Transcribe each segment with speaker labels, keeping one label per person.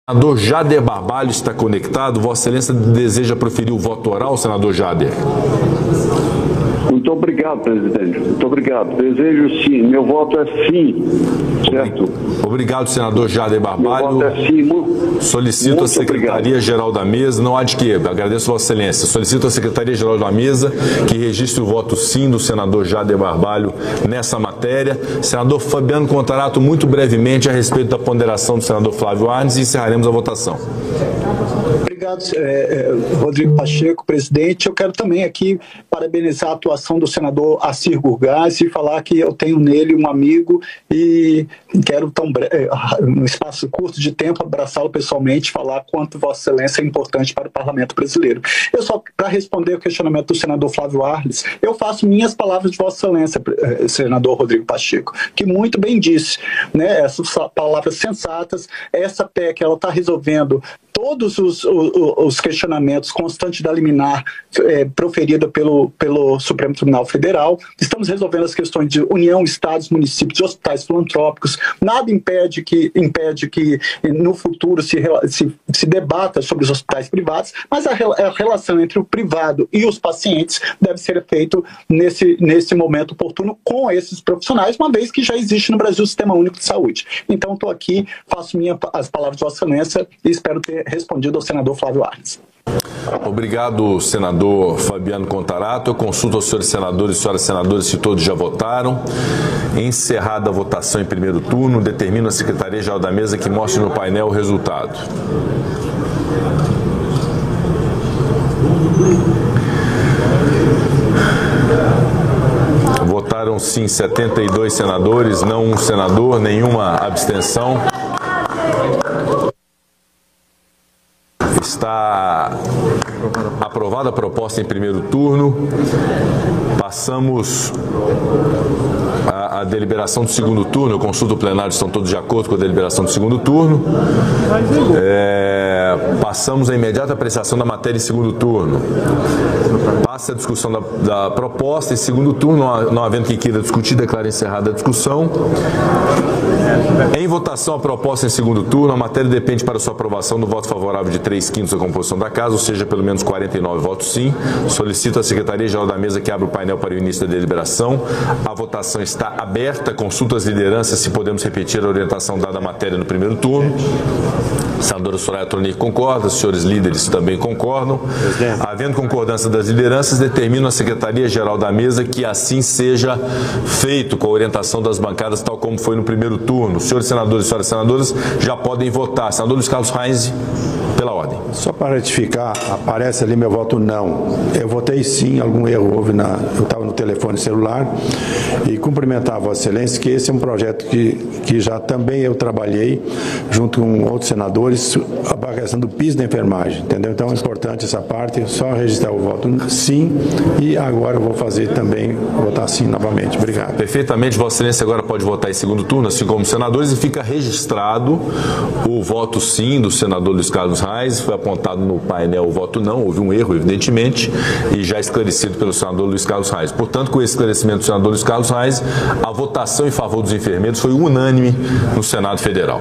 Speaker 1: Senador Jader Barbalho está conectado. Vossa Excelência deseja proferir o voto oral, senador Jader?
Speaker 2: Muito obrigado, presidente. Muito obrigado. Desejo sim. Meu voto é sim. Certo?
Speaker 1: Obrigado, senador Jader Barbalho.
Speaker 2: Meu voto é sim.
Speaker 1: Solicito a Secretaria-Geral da Mesa, não há de que, agradeço Vossa Excelência, solicito à Secretaria-Geral da Mesa que registre o voto sim do senador Jader Barbalho nessa matéria. Senador Fabiano Contarato, muito brevemente a respeito da ponderação do senador Flávio Arnes e encerraremos a votação.
Speaker 3: Obrigado, Rodrigo Pacheco, presidente. Eu quero também aqui parabenizar a atuação do senador Assir Gurgás e falar que eu tenho nele um amigo e quero, num espaço curto de tempo, abraçá-lo pessoalmente e falar quanto Vossa Excelência é importante para o Parlamento brasileiro. Eu só, para responder o questionamento do senador Flávio Arnes, eu faço minhas palavras de Vossa Excelência, senador Rodrigo Pacheco, que muito bem disse, né, essas palavras sensatas. Essa PEC, ela está resolvendo todos os questionamentos constantes da liminar proferida pelo Supremo Tribunal Federal. Estamos resolvendo as questões de União, Estados, municípios e hospitais filantrópicos. Nada impede que no futuro se debata sobre os hospitais privados, mas a relação entre o privado e os pacientes deve ser feito nesse momento oportuno com esses profissionais, uma vez que já existe no Brasil o Sistema Único de Saúde. Então, estou aqui, faço as palavras de Vossa Excelência e espero ter respondido ao senador Flávio Arnes.
Speaker 1: Obrigado, senador Fabiano Contarato. Eu consulto aos senhores senadores e senhoras senadoras se todos já votaram. Encerrada a votação em primeiro turno, determino a Secretaria-Geral da Mesa que mostre no painel o resultado. Votaram sim 72 senadores, não um senador, nenhuma abstenção. Está aprovada a proposta em primeiro turno. Passamos à deliberação do segundo turno. Eu consulto o plenário, estão todos de acordo com a deliberação do segundo turno. Passamos à imediata apreciação da matéria em segundo turno. Passa a discussão da proposta em segundo turno. Não havendo quem queira discutir, declaro encerrada a discussão. Em votação a proposta em segundo turno, a matéria depende para sua aprovação do voto favorável de 3/5 da composição da Casa, ou seja, pelo menos 49 votos sim. Solicito à Secretaria-Geral da Mesa que abra o painel para o início da deliberação. A votação está aberta. Consulto as lideranças se podemos repetir a orientação dada à matéria no primeiro turno. Senadora Soraya Tronic concorda, os senhores líderes também concordam. Havendo concordância das lideranças, determino a Secretaria-Geral da Mesa que assim seja feito com a orientação das bancadas, tal como foi no primeiro turno. Os senhores senadores e senhoras senadoras já podem votar. Senador Luiz Carlos Reis, pela ordem.
Speaker 4: Só para retificar, aparece ali meu voto não. Eu votei sim, algum erro houve eu estava no telefone celular, e cumprimentar a Vossa Excelência que esse é um projeto que já também eu trabalhei junto com outros senadores, a questão do piso da enfermagem, entendeu? Então é importante essa parte, só registrar o voto sim, e agora eu vou fazer também, votar sim novamente. Obrigado.
Speaker 1: Perfeitamente, Vossa Excelência agora pode votar em segundo turno, assim como os senadores, e fica registrado o voto sim do senador Luiz Carlos Reis. Foi apontado no painel o voto não, houve um erro, evidentemente, e já esclarecido pelo senador Luiz Carlos Reis. Portanto, com esse esclarecimento do senador Luiz Carlos Reis, a votação em favor dos enfermeiros foi unânime no Senado Federal.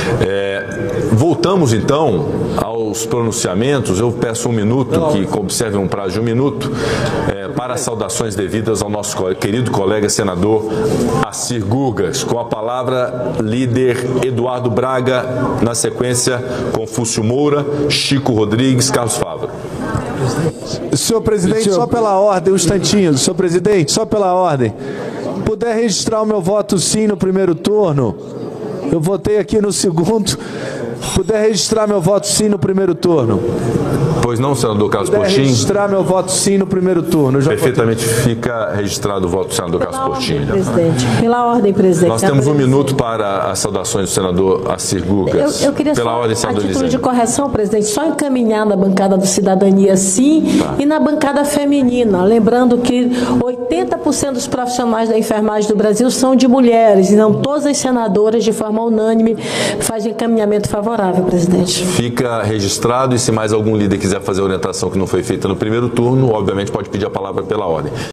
Speaker 1: Voltamos, então, aos pronunciamentos. Eu peço um minuto, que observem um prazo de um minuto, para saudações devidas ao nosso querido colega senador Assir Gurgás. Com a palavra, líder Eduardo Braga, na sequência, Confúcio Moura, Chico Rodrigues, Carlos Fávaro.
Speaker 5: Senhor presidente, só pela ordem, um instantinho. Senhor presidente, só pela ordem. Puder registrar o meu voto sim no primeiro turno? Eu votei aqui no segundo. Puder registrar meu voto sim no primeiro turno?
Speaker 1: Pois não, senador Carlos
Speaker 5: Puder
Speaker 1: Portinho?
Speaker 5: Registrar meu voto sim no primeiro turno.
Speaker 1: Perfeitamente, fica registrado o voto do senador Carlos Portinho.
Speaker 6: Presidente. Pela ordem, presidente.
Speaker 1: Nós temos um minuto para as saudações do senador Assir Gurgás.
Speaker 6: Eu queria
Speaker 1: pela
Speaker 6: só,
Speaker 1: ordem, senador
Speaker 6: a título de
Speaker 1: Eliseu.
Speaker 6: correção, presidente, só encaminhar na bancada do Cidadania sim, e na bancada feminina. Lembrando que 80% dos profissionais da enfermagem do Brasil são de mulheres, então todas as senadoras, de forma unânime, fazem encaminhamento favorável, presidente.
Speaker 1: Fica registrado, e se mais algum líder quiser fazer a orientação que não foi feita no primeiro turno, obviamente pode pedir a palavra pela ordem.